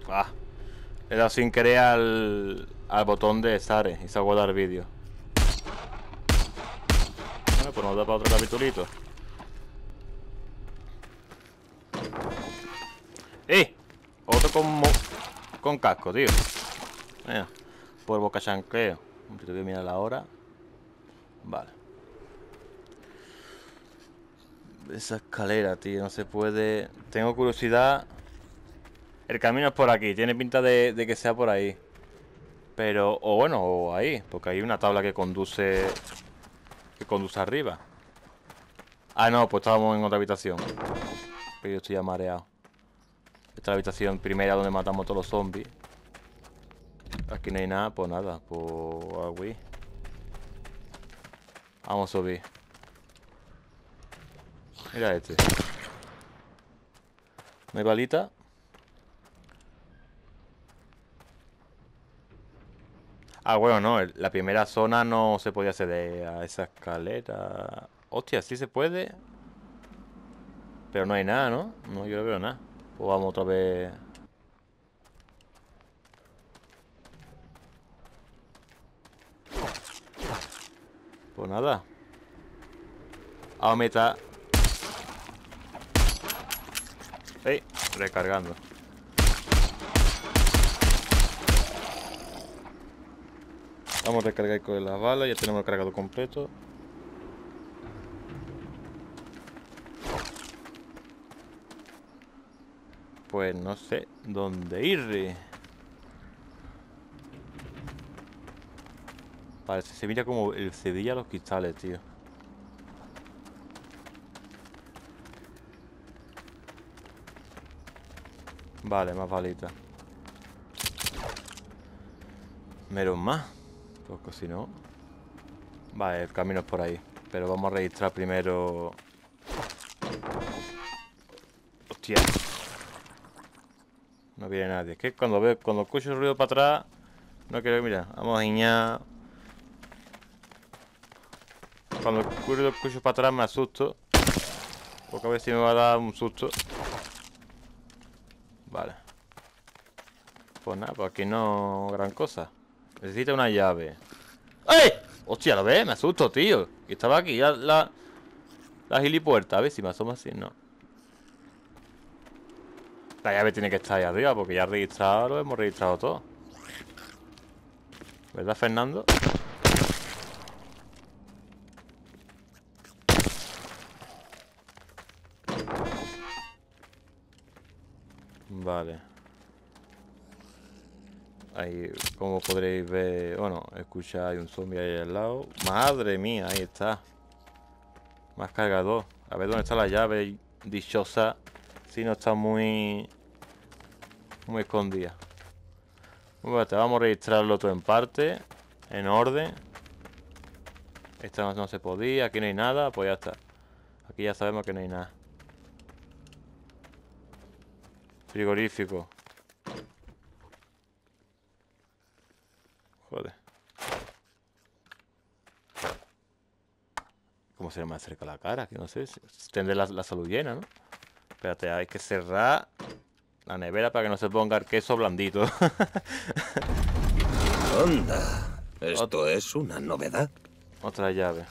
Ah, he dado sin querer al botón de Sare y se ha guardado el vídeo. Bueno, pues nos da para otro capitulito. Otro con casco, tío. Mira, por boca chancleo. Te voy a mirar la hora. Vale. Esa escalera, tío, no se puede. Tengo curiosidad. El camino es por aquí, tiene pinta de que sea por ahí. Pero, o bueno, o ahí, porque hay una tabla que conduce arriba. Ah, no, pues estábamos en otra habitación. Pero yo estoy ya mareado. Esta es la habitación primera donde matamos a todos los zombies. Aquí no hay nada, pues nada, pues agüí. Vamos a subir. Mira este. ¿No hay balita? Ah, bueno, no, la primera zona no se podía acceder a esa escalera. Hostia, sí se puede. Pero no hay nada, ¿no? No, yo no veo nada. Pues vamos otra vez. Pues nada. Vamos a meter. ¡Ey! Recargando. Vamos a recargar con las balas. Ya tenemos el cargado completo. Pues no sé dónde ir. Parece se mira como el cedilla a los cristales, tío. Vale, más balitas. Menos más. Porque si no. Vale, el camino es por ahí. Pero vamos a registrar primero. Hostia. No viene nadie. Es que cuando escucho el ruido para atrás. No quiero, mira, vamos a guiñar. Cuando escucho para atrás me asusto. Porque a ver si me va a dar un susto. Vale. Pues nada, pues aquí no gran cosa. Necesita una llave. ¡Ey! Hostia, ¿lo ves? Me asusto, tío. Y estaba aquí ya la gilipuerta. A ver si me asomo así, no. La llave tiene que estar ahí arriba porque ya registrado, lo hemos registrado todo. ¿Verdad, Fernando? Vale. Ahí, como podréis ver, bueno, escucha, hay un zombie ahí al lado. Madre mía, ahí está. Más cargador. A ver dónde está la llave dichosa. Si no está muy escondida. Bueno, te vamos a registrarlo todo en parte. En orden. Esta no se podía. Aquí no hay nada. Pues ya está. Aquí ya sabemos que no hay nada. Frigorífico. Joder. ¿Cómo se me acerca la cara? Que no sé. Tendré la salud llena, ¿no? Espérate, hay que cerrar la nevera para que no se ponga el queso blandito. Onda, ¿esto es una novedad? Otra llave.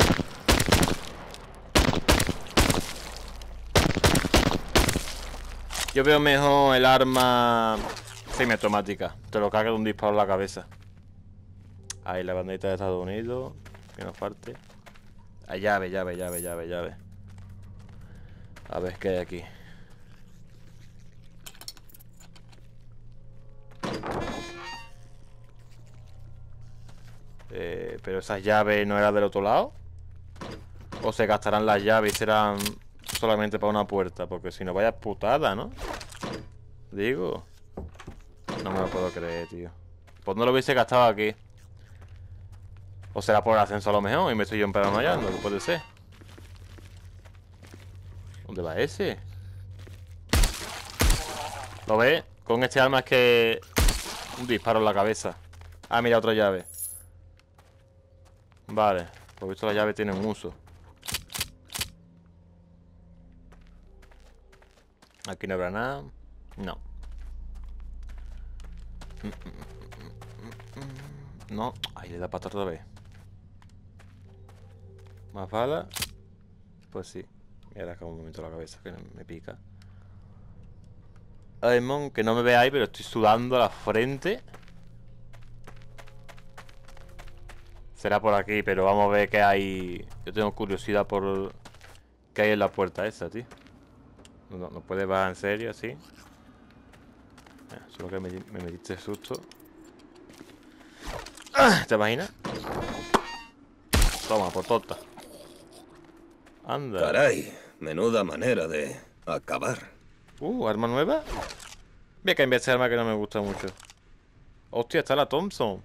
Yo veo mejor el arma semiautomática. Te lo carga de un disparo en la cabeza. Ahí la bandita de Estados Unidos. Que nos parte. Ah, llave. A ver qué hay aquí. Pero esas llaves no eran del otro lado. O se gastarán las llaves y serán solamente para una puerta. Porque si no, vaya putada, ¿no? Digo. No me lo puedo creer, tío. Pues no lo hubiese gastado aquí. O será por el ascenso a lo mejor y me estoy yo emparanoiando, que puede ser. ¿Dónde va ese? ¿Lo ves? Con este arma es que... un disparo en la cabeza. Ah, mira, otra llave. Vale. Por visto la llave tiene un uso. Aquí no habrá nada. No. No, ahí le da para otra vez. Más balas. Pues sí. Mira, acá un momento la cabeza que me pica. Aemon, que no me veáis, pero estoy sudando la frente. Será por aquí, pero vamos a ver qué hay. Yo tengo curiosidad por qué hay en la puerta esa, tío. No puede bajar en serio así. Solo que me metiste susto. ¿Te imaginas? Toma, por tonta. Anda. Caray, menuda manera de acabar. ¿Arma nueva? Voy a cambiar esa arma que no me gusta mucho. Hostia, está la Thompson.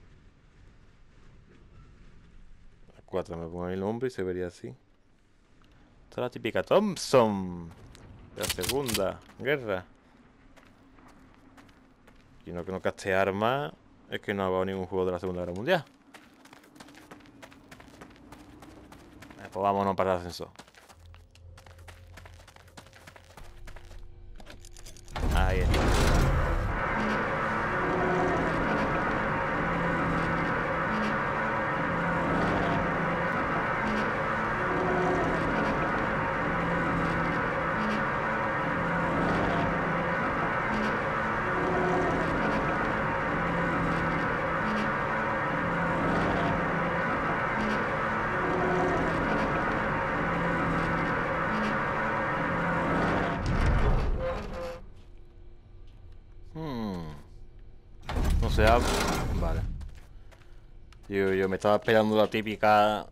La 4 me pongo en el hombro y se vería así. Esta es la típica Thompson. De la Segunda Guerra. Y no que no caste armas. Es que no ha habido ningún juego de la Segunda Guerra Mundial. Pues vámonos para el ascensor. Ahí está. No se abre. Vale. Yo me estaba esperando la típica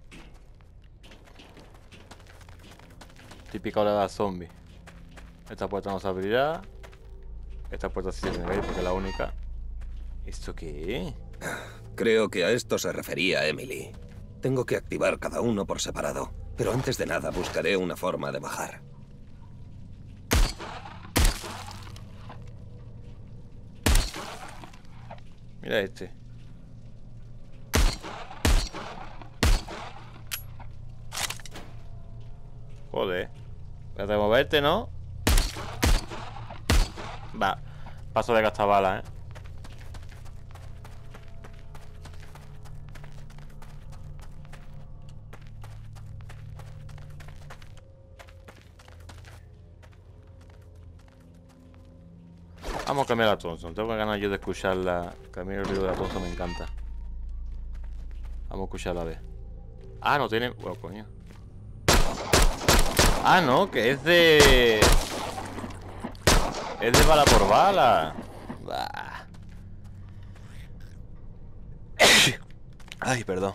oleada zombie. Esta puerta no se abrirá. Esta puerta sí se tiene que abrir porque es la única. ¿Esto qué es? Creo que a esto se refería Emily. Tengo que activar cada uno por separado, pero antes de nada buscaré una forma de bajar. Mira este. Joder. Espérate de moverte, ¿no? Va. Paso de gastar balas, ¿eh? Vamos a cambiar a Thompson. Tengo ganas yo de escucharla. Que a mí el ruido de la Thompson me encanta. Vamos a escucharla a ver. Ah, no tiene... Bueno, coño. Ah, no, que es de... Es de bala por bala. Bah. Ay, perdón.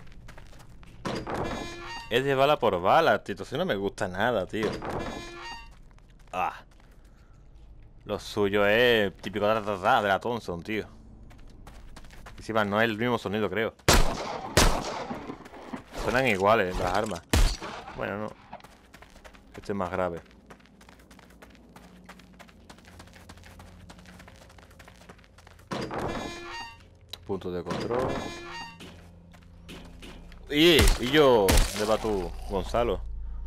Es de bala por bala, tío. Entonces no me gusta nada, tío. Ah. Lo suyo es típico de la Thompson, tío. Encima no es el mismo sonido, creo. Suenan iguales las armas. Bueno, no. Este es más grave. Punto de control. Y yo, ¿dónde va tú, Gonzalo?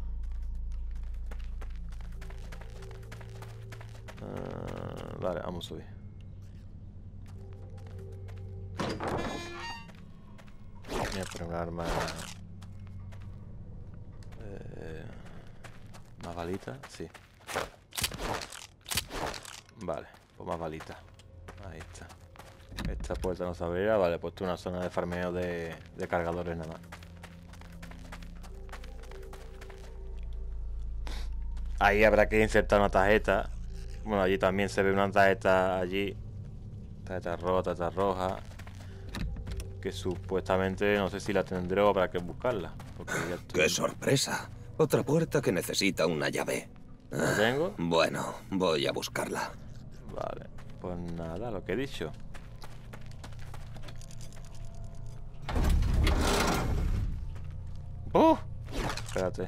Vale, vamos a subir. Voy a poner un arma. ¿Más balita? Sí. Vale, pues más balita. Ahí está. Esta puerta no se abrirá. Vale, he puesto una zona de farmeo de cargadores nada más. Ahí habrá que insertar una tarjeta. Bueno, allí también se ve una tarjeta allí. Tarjeta roja. Que supuestamente no sé si la tendré o habrá que buscarla. Porque ya estoy... ¡Qué sorpresa! Otra puerta que necesita una llave. ¿La tengo? Bueno, voy a buscarla. Vale, pues nada, lo que he dicho. Espérate.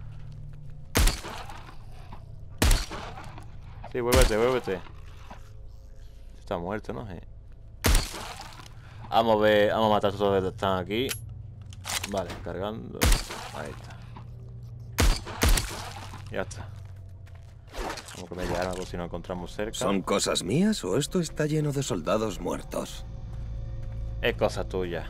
Sí, vuélvete. Está muerto, ¿no? Vamos a ver, vamos a matar a todos los que están aquí. Vale, cargando. Ahí está. Ya está. Como que me llegan algo si no encontramos cerca. ¿Son cosas mías o esto está lleno de soldados muertos? Es cosa tuya.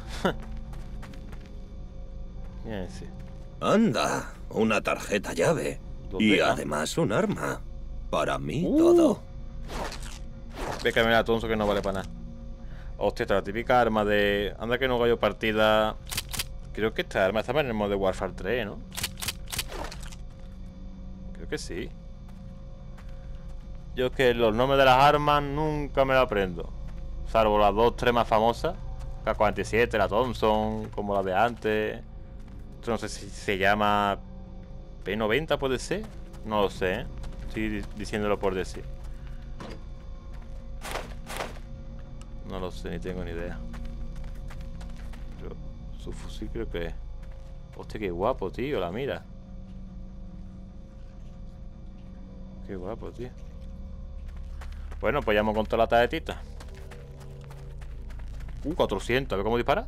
Mira ese. Anda, una tarjeta llave. Y ¿Dónde? además un arma. Para mí todo. Ve que me da tonso que no vale para nada. Hostia, esta es la típica arma de... Anda que no hago yo partida... Creo que esta arma estaba en el modo de Warfare 3, ¿no? Creo que sí. Yo es que los nombres de las armas nunca me los aprendo. Salvo las 2-3 más famosas. K-47, la Thompson, como la de antes. Esto no sé si se llama... P90 puede ser. No lo sé, ¿eh? Estoy diciéndolo por decir. No lo sé, ni tengo ni idea. Pero su fusil creo que es. Hostia, qué guapo, tío, la mira. Qué guapo, tío. Bueno, pues ya hemos contado la tarjetita. 400, a ver cómo dispara.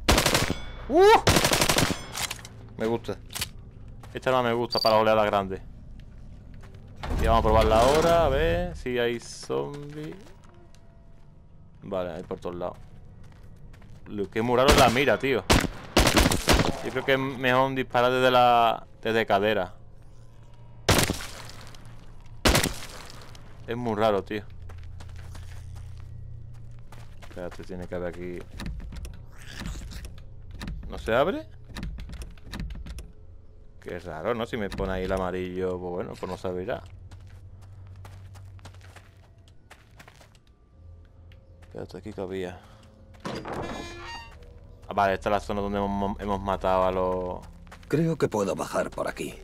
Me gusta. Esta arma me gusta para las oleadas grandes. Y vamos a probarla ahora, a ver si hay zombies. Vale, hay por todos lados. Lo que es muy raro es la mira, tío. Yo creo que es mejor disparar desde cadera. Es muy raro, tío. Espérate, tiene que haber aquí. ¿No se abre? Qué raro, ¿no? Si me pone ahí el amarillo, pues bueno, pues no se abrirá. Espérate, aquí cabía. Ah, vale, esta es la zona donde hemos matado a los... Creo que puedo bajar por aquí.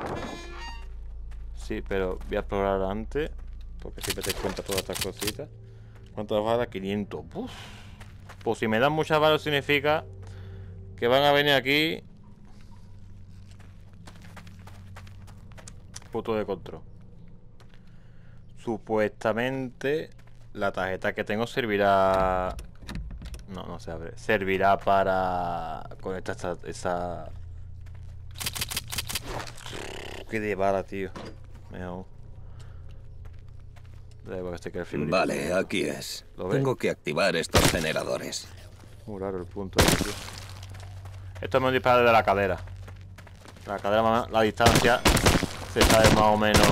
Sí, pero voy a explorar antes, porque siempre te cuenta todas estas cositas. ¿Cuántas balas? 500. Uf. Pues si me dan muchas balas significa que van a venir aquí. Punto de control. Supuestamente la tarjeta que tengo servirá... No, no se abre. Servirá para conectar esa... Qué de bala, tío. Mejor. Vale, aquí es. ¿Lo ves? Tengo que activar estos generadores. Muy raro el punto ahí, tío. Esto me dispara desde la cadera. La cadera, la distancia se sabe más o menos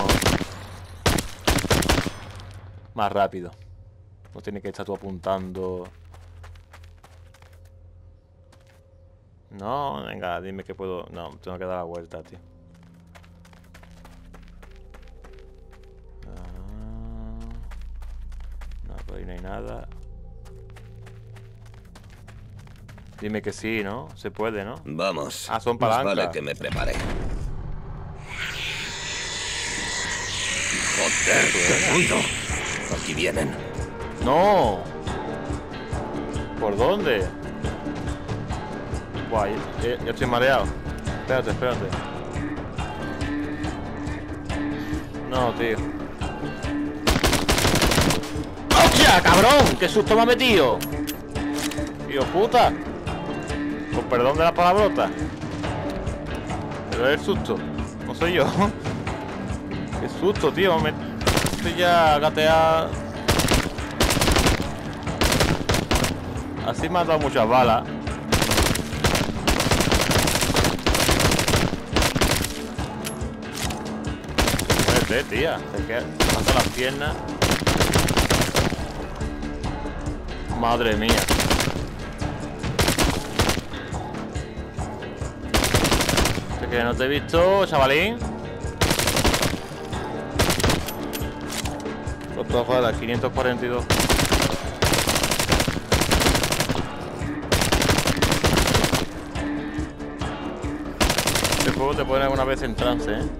más rápido. No tiene que estar tú apuntando. No, venga, dime que puedo. No, tengo que dar la vuelta, tío. No, por ahí no hay nada. Dime que sí, ¿no? Se puede, ¿no? Vamos. Ah, son Más palancas. vale que me prepare. ¡Joder, qué ruido! Aquí vienen. ¡No! ¿Por dónde? Guay, ya estoy mareado. Espérate, espérate. No, tío. ¡Hostia, cabrón! ¡Qué susto me ha metido! ¡Tío puta! Con perdón de la palabrota. Pero es el susto. No soy yo. ¡Qué susto, tío! Estoy ya gateado. Así me han dado muchas balas. Muérete, tía. Se queda hasta las piernas. Madre mía. Que no te he visto, chavalín. Otro balas, 542. Este juego te pone alguna vez en trance, ¿eh?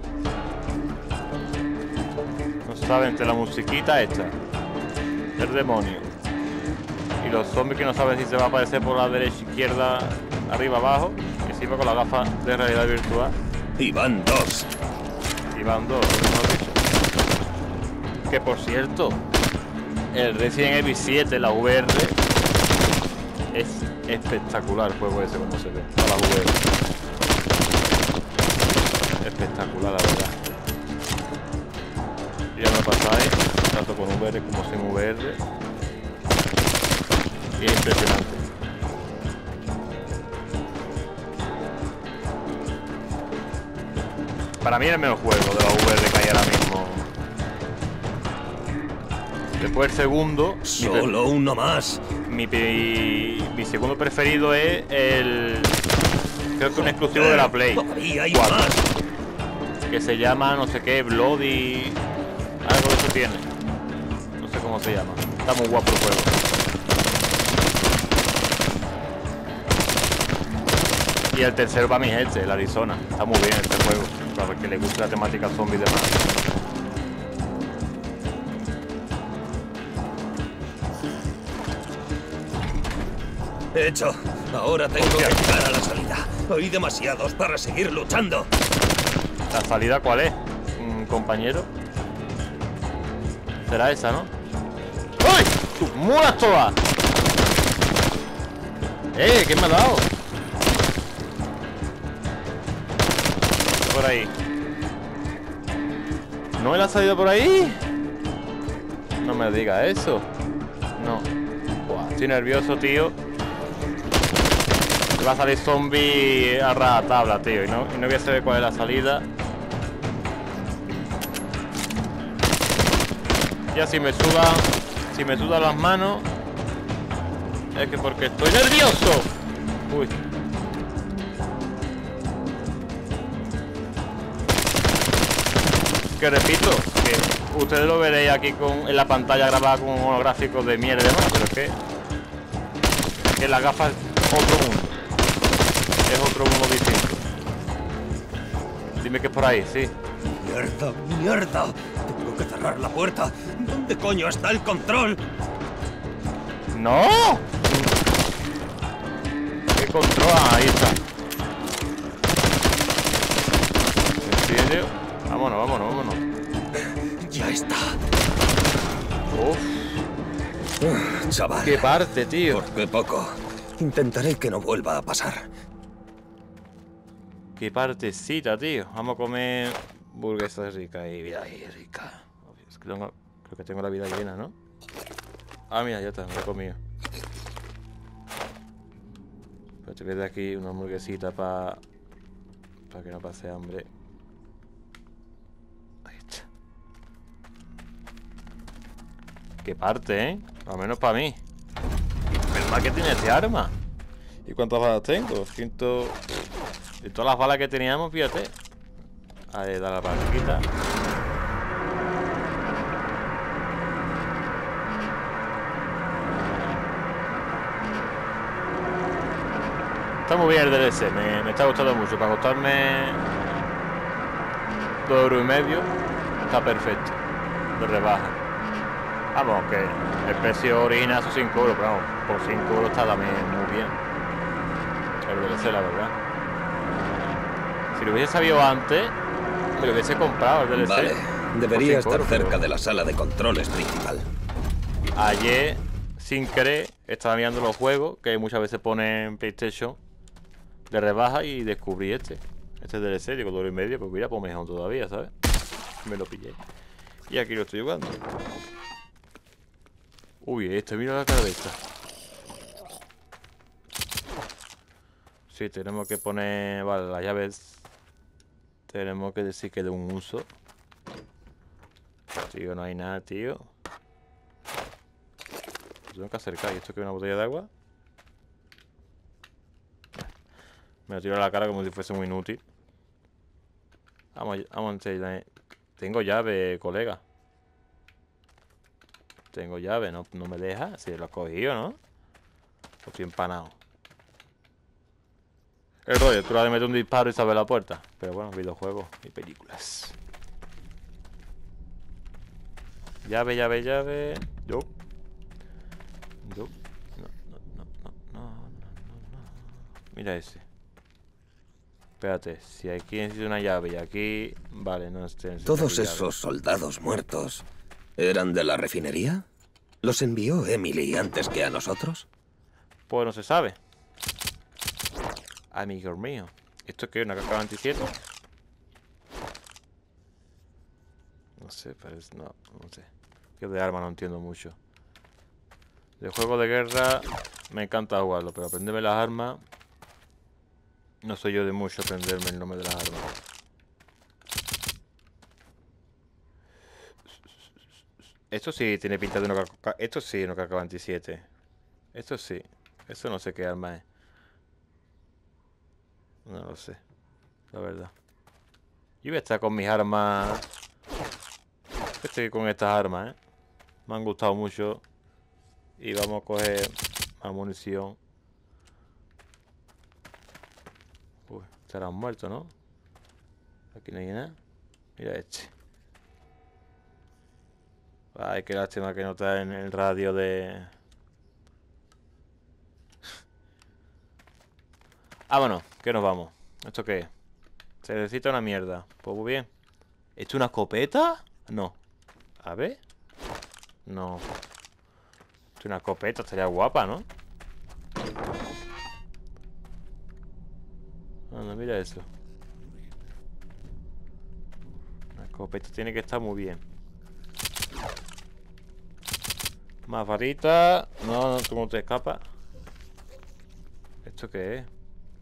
No saben, entre la musiquita esta, el demonio y los zombies que no saben si se va a aparecer por la derecha, izquierda, arriba, abajo, y encima con la gafa de realidad virtual. Y van dos. Y van dos, lo hemos dicho. Que por cierto, el Resident Evil 7, la VR, es espectacular el juego ese como se ve. A la VR. Espectacular, la verdad. Si ya me pasáis, tanto con VR como sin VR. Y es impresionante. Para mí es el mejor juego de la VR que hay ahora mismo. Después el segundo. Solo uno más. Mi segundo preferido es el... Creo que un exclusivo de la Play. Todavía hay 4, más. que se llama no sé qué, Bloody... Algo de eso tiene. No sé cómo se llama. Está muy guapo el juego. Y el tercero para mí es este, el Arizona. Está muy bien este juego. Para que le guste la temática zombie y demás. Hecho. Ahora tengo que llegar a la salida. Hay demasiados para seguir luchando. ¿La salida cuál es, compañero? Será esa, ¿no? ¡Uy! ¡Tus mulas todas! ¿Qué me ha dado? Por ahí. ¿No me la ha salido por ahí? No me digas eso. No. Buah, estoy nervioso, tío. Va a salir zombie a rajatabla, tío. Y no voy a saber cuál es la salida. Ya si me sudan las manos, es que porque estoy nervioso. Uy. Que repito, que ustedes lo veréis aquí en la pantalla grabada con unos gráficos de mierda y demás, pero es que las gafas es otro mundo. Es otro mundo distinto. Dime que es por ahí, sí. ¡Mierda, mierda! Tengo que cerrar la puerta. ¿Dónde coño está el control? ¡No! ¿Qué control? Ah, ahí está. ¿En serio? Vámonos, vámonos, vámonos. Ya está. Uf. Chaval. ¡Qué parte, tío! Por qué poco. Intentaré que no vuelva a pasar. ¡Qué partecita, tío! Vamos a comer hamburguesas ricas y vida rica. Es que creo que tengo la vida llena, ¿no? Ah, mira, ya está, me lo he comido. Pero te queda aquí una hamburguesita para que no pase hambre. Ahí está. ¡Qué parte, eh! Al menos para mí. Pero más que tiene este arma. ¿Y cuántas balas tengo? 100... De todas las balas que teníamos, fíjate. Ahí da la palanquita. Está muy bien el DLC, me está gustando mucho. Para costarme 2,5 € está perfecto. De rebaja. Vamos, que el precio original son 5 €, pero vamos, por 5 € está también muy bien. El DLC, la verdad. Si lo hubiese sabido antes, me lo hubiese comprado el DLC. Vale, debería estar cerca de la sala de controles principal. Ayer, sin querer, estaba mirando los juegos que muchas veces ponen PlayStation de rebaja y descubrí este DLC, digo 2,5 €, pues mira, pues mejor todavía, ¿sabes? Me lo pillé. Y aquí lo estoy jugando. Uy, mira la cabeza. Sí, tenemos que poner... Vale, las llaves... Tenemos que decir que de un uso. Tío, no hay nada, tío. Tengo que acercar. ¿Y esto que es una botella de agua? Me lo tiro a la cara como si fuese muy inútil. Vamos a enseñar. Tengo llave, colega. Tengo llave, no me deja. Si lo he cogido, ¿no? Estoy empanado. El rollo, tú le metes un disparo y sabes la puerta. Pero bueno, videojuegos y películas. Llave, llave, llave. Yo. No. Mira ese. Espérate, si aquí necesito una llave y aquí... Vale, no estoy necesitando ¿Todos llave. esos soldados muertos eran de la refinería? ¿Los envió Emily antes que a nosotros? Pues no se sabe. Amigo mío. ¿Esto qué es? ¿Una caja 27? No No sé, pero no sé. Yo de arma no entiendo mucho. De juego de guerra me encanta jugarlo, pero aprenderme las armas... No soy yo de mucho aprenderme el nombre de las armas. Esto sí tiene pinta de una K... Esto sí, una K-47. Esto sí. Eso no sé qué arma es. No lo sé. La verdad. Yo voy a estar con mis armas... Estoy con estas armas, ¿eh? Me han gustado mucho. Y vamos a coger más munición. Uy, estarán muertos, ¿no? Aquí no hay nada. Mira este. Ay, qué lástima que no está en el radio de... Vámonos, que nos vamos. ¿Esto qué es? Se necesita una mierda. Pues muy bien. ¿Esto es una escopeta? No. A ver. No. Esto es una escopeta, estaría guapa, ¿no? Anda, mira eso. La escopeta tiene que estar muy bien. Más varita. No, tú no te escapas. ¿Esto qué es?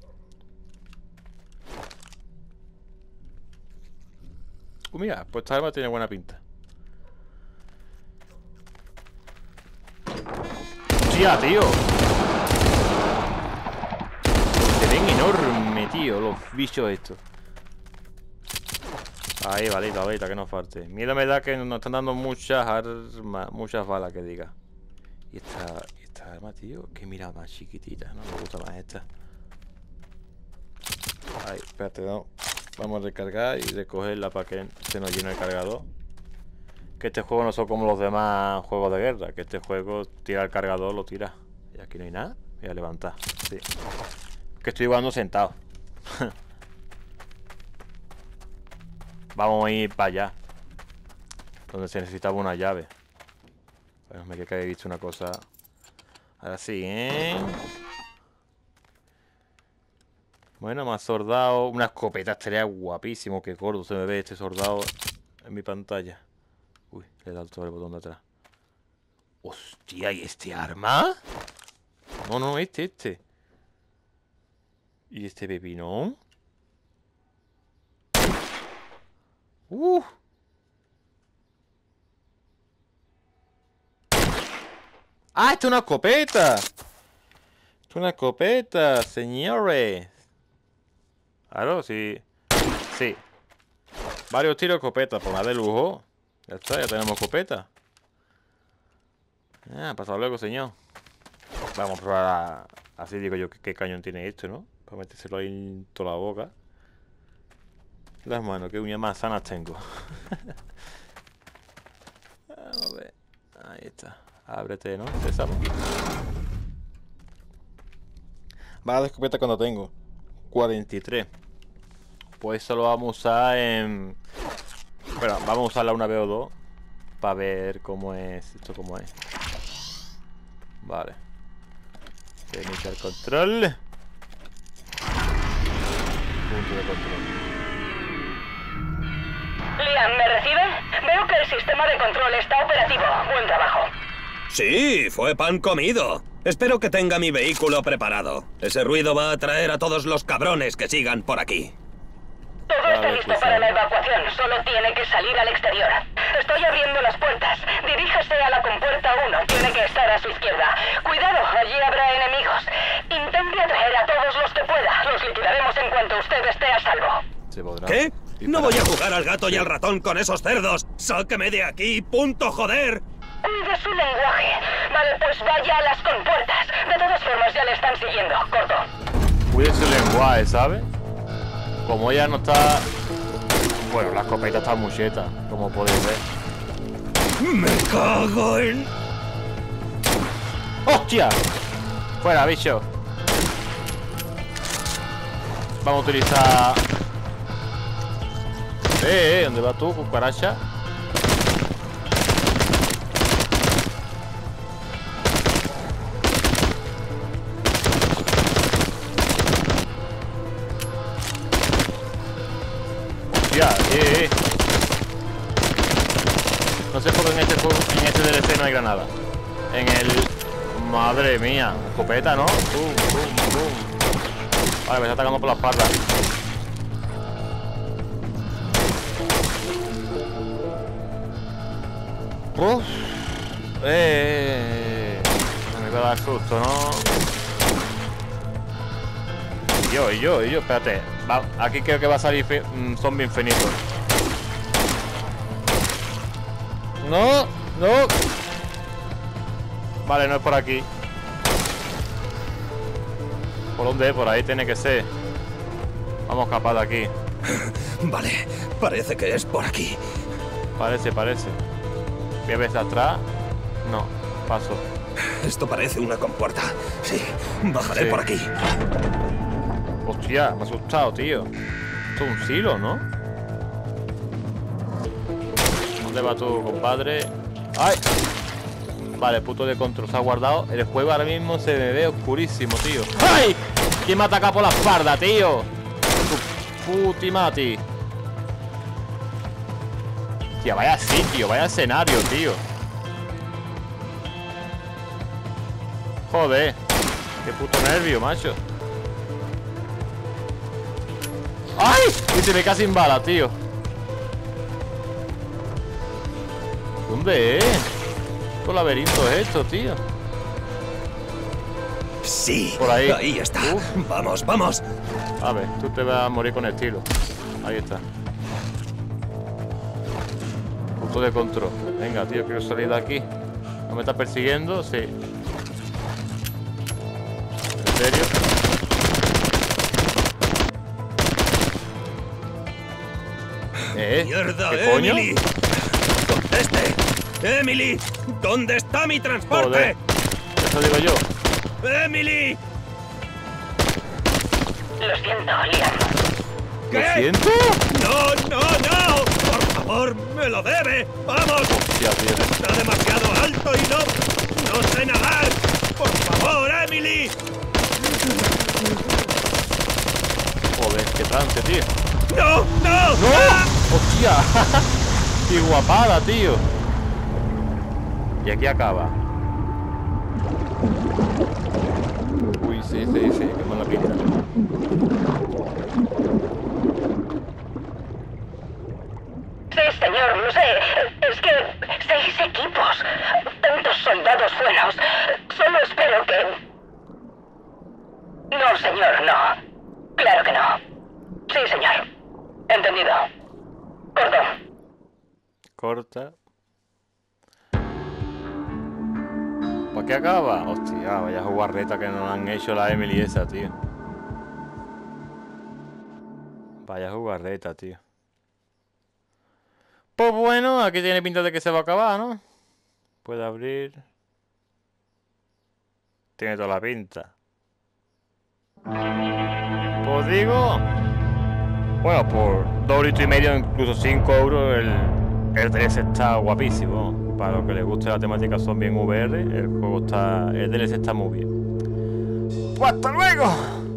Mira, pues esta arma tiene buena pinta. ¡Hostia, tío! Se ven enormes, tío, los bichos estos. Ahí, valita, que no falte. Miedo me da que nos están dando muchas armas, muchas balas, que diga. Y esta arma, tío, que mira más chiquitita, no me gusta más esta. Ay, espérate, no. Vamos a recargar y recogerla para que se nos llene el cargador. Que este juego no son como los demás juegos de guerra. Que este juego tira el cargador, lo tira. Y aquí no hay nada. Voy a levantar. Sí. Que estoy jugando sentado. Vamos a ir para allá. Donde se necesitaba una llave. Bueno, me queda que había visto una cosa. Ahora sí, ¿eh? Bueno, más soldado. Una escopeta estaría guapísimo. Qué gordo se me ve este soldado en mi pantalla. Uy, le he dado todo el botón de atrás. Hostia, ¿y este arma? No, este. ¿Y este pepinón? ¡Ah, esto es una escopeta! Esto es una escopeta, señores. Claro, sí. Sí. Varios tiros de escopeta, por nada de lujo. Ya está, ya tenemos escopeta. Ah, pasado luego, señor. Vamos a probar así digo yo qué cañón tiene esto, ¿no? Para metérselo ahí en toda la boca. Las manos, qué uñas más sanas tengo. Vamos a ver. Ahí está. Ábrete, ¿no? Empezamos. Balas de escopeta cuando tengo 43. Pues eso lo vamos a usar en... Bueno, vamos a usarla una vez o dos para ver cómo es esto, cómo es. Vale. Iniciar control. Punto de control. Liam, ¿me reciben? Veo que el sistema de control está operativo. Buen trabajo. Sí, fue pan comido. Espero que tenga mi vehículo preparado. Ese ruido va a atraer a todos los cabrones que sigan por aquí. Todo está listo para la evacuación. Solo tiene que salir al exterior. Estoy abriendo las puertas. Diríjase a la compuerta 1. Tiene que estar a su izquierda. Cuidado, allí habrá enemigos. Intente atraer a todos los que pueda. Los liquidaremos en cuanto usted esté a salvo. ¿Qué? No voy a jugar al gato y al ratón con esos cerdos. ¡Sáqueme de aquí! ¡Punto, joder! Cuide su lenguaje. Vale, pues vaya a las compuertas. De todas formas, ya le están siguiendo. Corto. Cuide su lenguaje, ¿sabes? Como ella no está... Bueno, la escopeta está muy cheta, como podéis ver. ¡Me cago en...! ¡Hostia! Fuera, bicho. Vamos a utilizar... ¿dónde vas tú, cucaracha? sé por qué en este DLC no hay granada. En el... Madre mía, escopeta, ¿no? Vale, me está atacando por la espalda. Uf. Me va a dar susto, ¿no? Y yo, espérate. Aquí creo que va a salir zombie infinito. No. Vale, no es por aquí. ¿Por dónde es? Por ahí tiene que ser. Vamos a escapar de aquí. Vale, parece que es por aquí. Parece. Voy a ver hacia atrás. No, paso. Esto parece una compuerta. Sí, bajaré por aquí. Hostia, me ha asustado, tío. Esto es un silo, ¿no? ¿Dónde va tu compadre? ¡Ay! Vale, puto de control se ha guardado. El juego ahora mismo se me ve oscurísimo, tío. ¡Ay! ¿Quién me ataca por la espalda, tío? Tu putimati. Tía, vaya sitio, vaya escenario, tío. Joder. Qué puto nervio, macho. ¡Ay! Y se me cae sin bala, tío. ¿Dónde es? ¿Qué laberinto es esto, tío? Sí, por ahí. Ahí está. Vamos. A ver, tú te vas a morir con estilo. Ahí está. Punto de control. Venga, tío, quiero salir de aquí. ¿No me está persiguiendo? Sí. ¿En serio? ¡Mierda, ¿Qué coño? Emily! ¡Conteste! ¡Emily! ¿Dónde está mi transporte? Joder. Eso digo yo. ¡Emily! Lo siento, Liam. ¿Qué? ¿Lo siento? ¡No! ¡Por favor, me lo debe! ¡Vamos! Hostia, tío. Está demasiado alto y no sé nadar. ¡Por favor, Emily! Joder, qué trance, tío. ¡No! ¡No! ¡Hostia! ¡Qué guapada, tío! Y aquí acaba. Uy, sí, qué mala pinta. Sí, señor, lo sé. Es que 6 equipos. Tantos soldados buenos. Solo espero que... No, señor, no. Claro que no. Sí, señor. Entendido. Corta. ¿Para qué acaba? Hostia, vaya jugarreta que nos han hecho la Emily esa, tío. Vaya jugarreta, tío. Pues bueno, aquí tiene pinta de que se va a acabar, ¿no? Puede abrir. Tiene toda la pinta. Pues digo... Bueno, por 2,5 €, incluso 5 €, el 3 está guapísimo. Para los que les guste la temática zombie en VR, el DLC está muy bien. ¡Pues hasta luego!